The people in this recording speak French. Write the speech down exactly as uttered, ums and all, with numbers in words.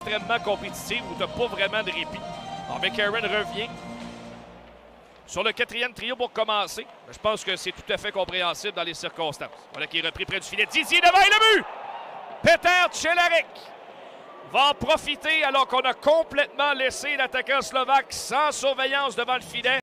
extrêmement compétitive où tu n'as pas vraiment de répit. Alors, McCarron revient sur le quatrième trio pour commencer. Je pense que c'est tout à fait compréhensible dans les circonstances. Voilà qui est repris près du filet. Didier devant et le but! Petr Cehlarik va en profiter alors qu'on a complètement laissé l'attaquant slovaque sans surveillance devant le filet.